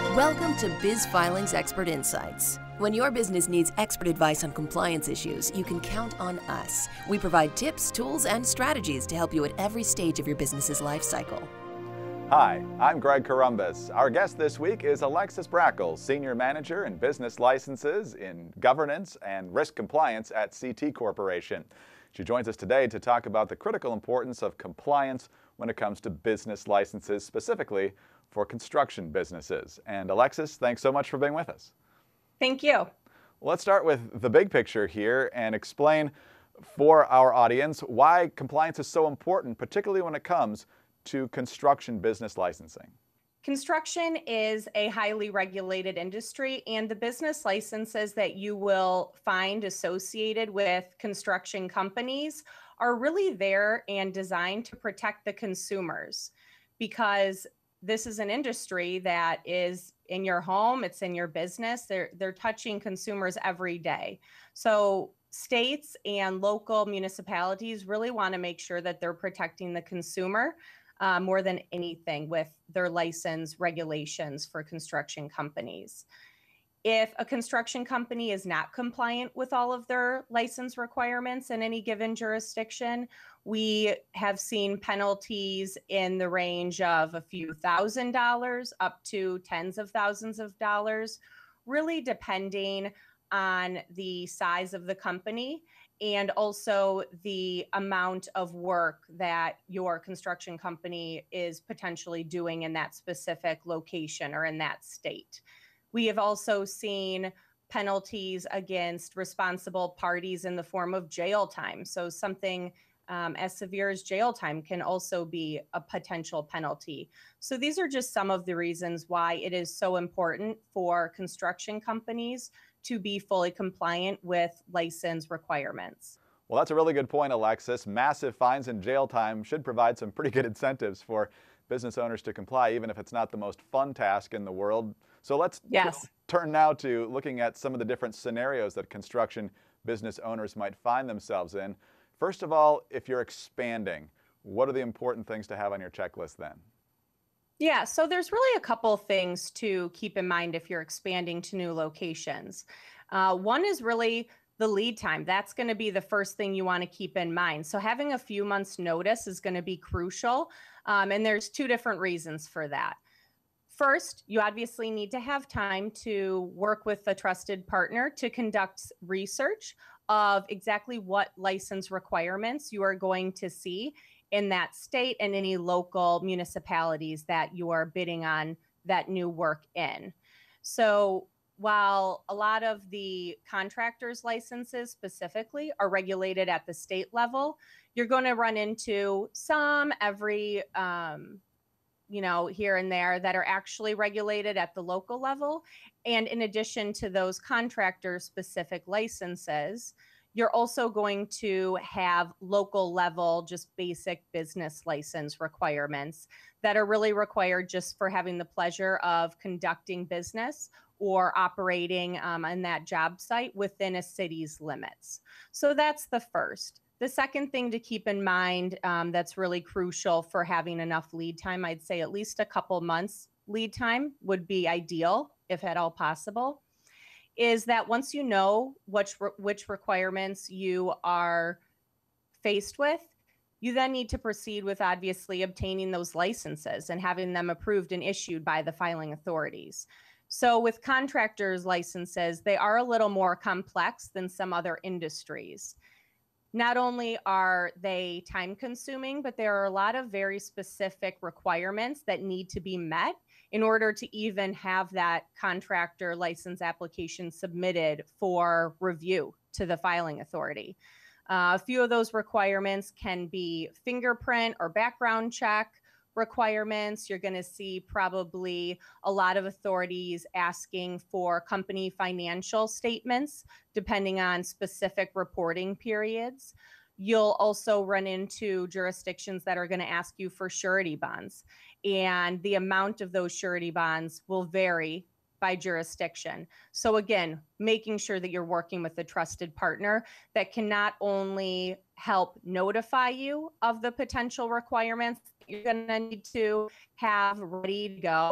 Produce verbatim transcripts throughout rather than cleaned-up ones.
Welcome to Biz Filing's Expert Insights. When your business needs expert advice on compliance issues, you can count on us. We provide tips, tools, and strategies to help you at every stage of your business's life cycle. Hi, I'm Greg Corombos. Our guest this week is Alexis Brackle, Senior Manager in Business Licenses in Governance and Risk Compliance at C T Corporation. She joins us today to talk about the critical importance of compliance when it comes to business licenses, specifically for construction businesses. And Alexis, thanks so much for being with us. Thank you. Let's start with the big picture here and explain for our audience why compliance is so important, particularly when it comes to construction business licensing. Construction is a highly regulated industry, and the business licenses that you will find associated with construction companies are really there and designed to protect the consumers, because this is an industry that is in your home, it's in your business, they're, they're touching consumers every day. So states and local municipalities really want to make sure that they're protecting the consumer Uh, more than anything with their license regulations for construction companies. If a construction company is not compliant with all of their license requirements in any given jurisdiction, we have seen penalties in the range of a few thousand dollars up to tens of thousands of dollars, really depending on the size of the company and also the amount of work that your construction company is potentially doing in that specific location or in that state. We have also seen penalties against responsible parties in the form of jail time. So something um, as severe as jail time can also be a potential penalty. So these are just some of the reasons why it is so important for construction companies to be fully compliant with license requirements. Well, that's a really good point, Alexis. Massive fines and jail time should provide some pretty good incentives for business owners to comply, even if it's not the most fun task in the world. So let's Yes. turn now to looking at some of the different scenarios that construction business owners might find themselves in. First of all, if you're expanding, what are the important things to have on your checklist then? Yeah, so there's really a couple things to keep in mind if you're expanding to new locations. Uh, one is really the lead time. That's going to be the first thing you want to keep in mind. So having a few months notice is going to be crucial. Um, and there's two different reasons for that. First, you obviously need to have time to work with a trusted partner to conduct research of exactly what license requirements you are going to see in that state and any local municipalities that you are bidding on that new work in. So while a lot of the contractors' licenses specifically are regulated at the state level, you're going to run into some every, um, you know, here and there that are actually regulated at the local level. And in addition to those contractor-specific licenses, you're also going to have local level, just basic business license requirements that are really required just for having the pleasure of conducting business or operating um, on that job site within a city's limits. So that's the first. The second thing to keep in mind um, that's really crucial for having enough lead time, I'd say at least a couple months lead time would be ideal, if at all possible, is that once you know which, which requirements you are faced with, you then need to proceed with obviously obtaining those licenses and having them approved and issued by the filing authorities. So with contractors' licenses, they are a little more complex than some other industries. Not only are they time consuming, but there are a lot of very specific requirements that need to be met in order to even have that contractor license application submitted for review to the filing authority. Uh, a few of those requirements can be fingerprint or background check requirements. You're going to see probably a lot of authorities asking for company financial statements, depending on specific reporting periods. You'll also run into jurisdictions that are going to ask you for surety bonds, and the amount of those surety bonds will vary by jurisdiction. So again, making sure that you're working with a trusted partner that can not only help notify you of the potential requirements that you're going to need to have ready to go,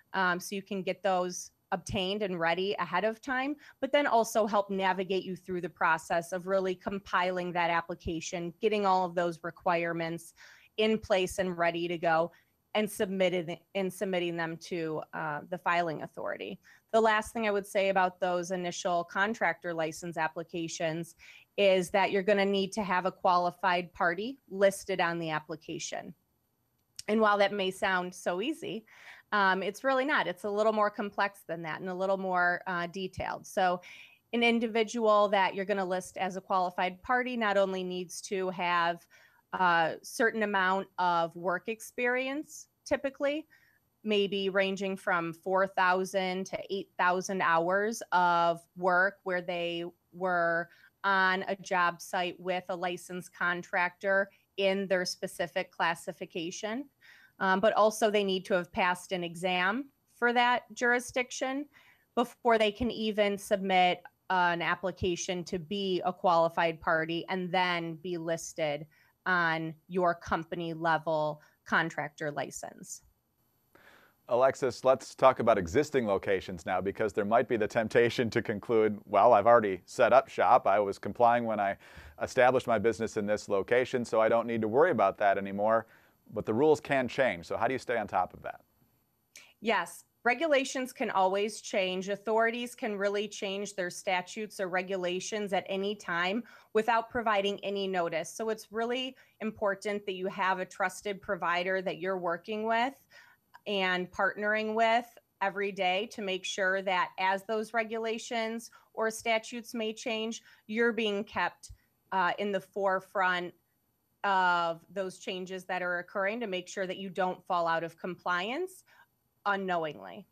um, so you can get those obtained and ready ahead of time, but then also help navigate you through the process of really compiling that application, getting all of those requirements in place and ready to go, and submitted and submitting them to uh, the filing authority. The last thing I would say about those initial contractor license applications is that you're going to need to have a qualified party listed on the application. And while that may sound so easy, um, it's really not. It's a little more complex than that and a little more uh, detailed. So an individual that you're going to list as a qualified party not only needs to have a certain amount of work experience, typically, maybe ranging from four thousand to eight thousand hours of work where they were on a job site with a licensed contractor in their specific classification. Um, but also they need to have passed an exam for that jurisdiction before they can even submit uh, an application to be a qualified party and then be listed on your company level contractor license. Alexis, let's talk about existing locations now, because there might be the temptation to conclude, well, I've already set up shop. I was complying when I established my business in this location, so I don't need to worry about that anymore. But the rules can change. So how do you stay on top of that? Yes, regulations can always change. Authorities can really change their statutes or regulations at any time without providing any notice. So it's really important that you have a trusted provider that you're working with and partnering with every day to make sure that as those regulations or statutes may change, you're being kept uh, in the forefront of those changes that are occurring to make sure that you don't fall out of compliance unknowingly.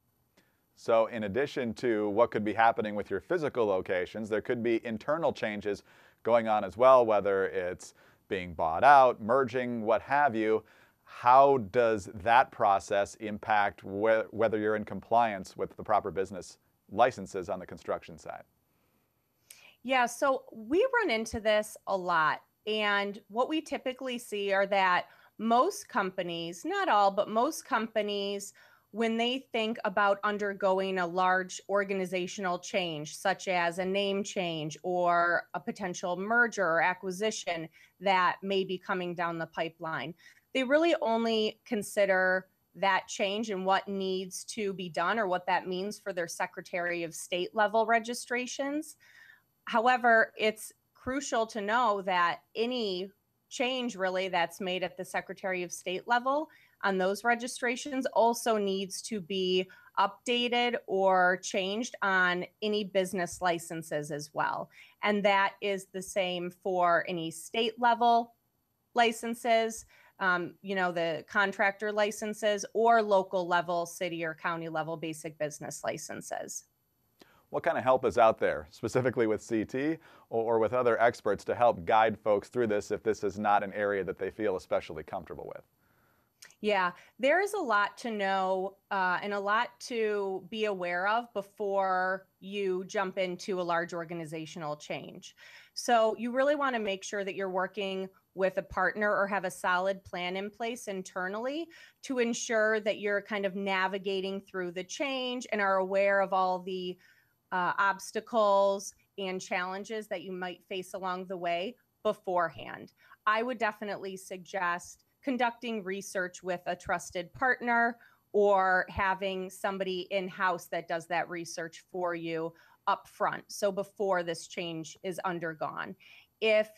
So in addition to what could be happening with your physical locations, there could be internal changes going on as well, whether it's being bought out, merging, what have you. How does that process impact wh- whether you're in compliance with the proper business licenses on the construction side? Yeah, so we run into this a lot. And what we typically see are that most companies, not all, but most companies, when they think about undergoing a large organizational change, such as a name change or a potential merger or acquisition that may be coming down the pipeline, they really only consider that change and what needs to be done or what that means for their Secretary of State level registrations. However, it's crucial to know that any change really that's made at the Secretary of State level on those registrations also needs to be updated or changed on any business licenses as well. And that is the same for any state level licenses, um, you know, the contractor licenses, or local level, city or county level basic business licenses. What kind of help is out there, specifically with C T or, or with other experts, to help guide folks through this if this is not an area that they feel especially comfortable with? Yeah, there's a lot to know uh, and a lot to be aware of before you jump into a large organizational change. So you really want to make sure that you're working with a partner or have a solid plan in place internally to ensure that you're kind of navigating through the change and are aware of all the uh, obstacles and challenges that you might face along the way beforehand. I would definitely suggest conducting research with a trusted partner or having somebody in-house that does that research for you up front, so before this change is undergone. If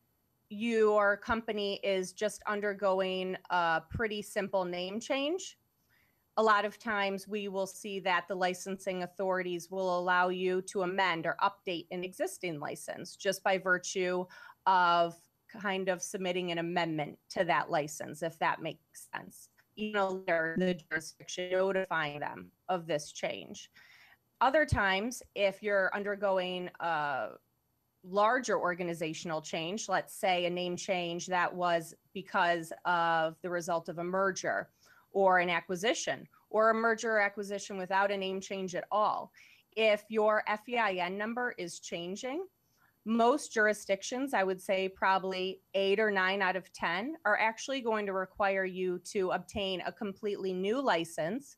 your company is just undergoing a pretty simple name change, a lot of times we will see that the licensing authorities will allow you to amend or update an existing license just by virtue of kind of submitting an amendment to that license, if that makes sense. You know, the jurisdiction notifying them of this change. Other times, if you're undergoing a larger organizational change, let's say a name change that was because of the result of a merger or an acquisition, or a merger or acquisition without a name change at all. If your F E I N number is changing, most jurisdictions, I would say probably eight or nine out of ten, are actually going to require you to obtain a completely new license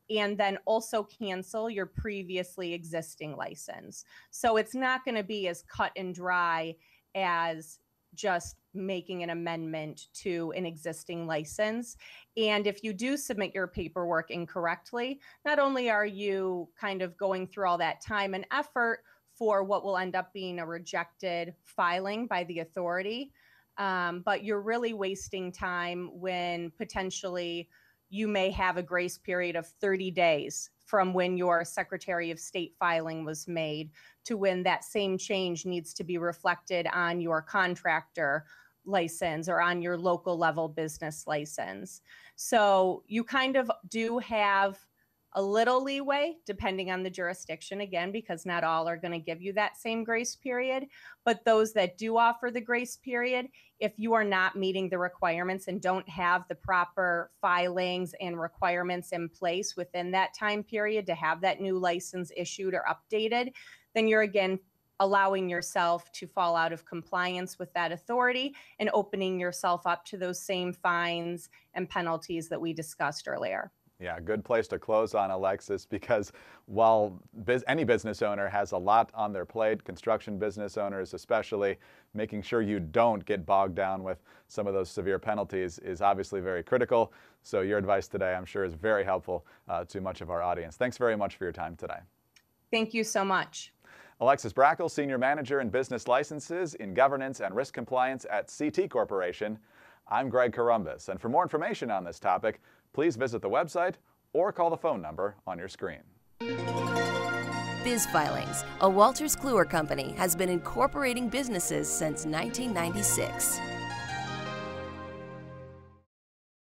and then also cancel your previously existing license. So it's not going to be as cut and dry as just making an amendment to an existing license. And if you do submit your paperwork incorrectly, not only are you kind of going through all that time and effort for what will end up being a rejected filing by the authority, um, but you're really wasting time when potentially you may have a grace period of thirty days from when your Secretary of State filing was made to when that same change needs to be reflected on your contractor license or on your local level business license. So you kind of do have a little leeway depending on the jurisdiction, again, because not all are going to give you that same grace period. But those that do offer the grace period, if you are not meeting the requirements and don't have the proper filings and requirements in place within that time period to have that new license issued or updated, then you're again allowing yourself to fall out of compliance with that authority and opening yourself up to those same fines and penalties that we discussed earlier. Yeah, good place to close on, Alexis, because while biz any business owner has a lot on their plate, construction business owners especially, making sure you don't get bogged down with some of those severe penalties is obviously very critical. So your advice today, I'm sure, is very helpful uh, to much of our audience. Thanks very much for your time today. Thank you so much. Alexis Brackel, Senior Manager in Business Licenses in Governance and Risk Compliance at C T Corporation. I'm Greg Corombos, and for more information on this topic, please visit the website or call the phone number on your screen. Biz Filings, a Wolters Kluwer company, has been incorporating businesses since nineteen ninety-six.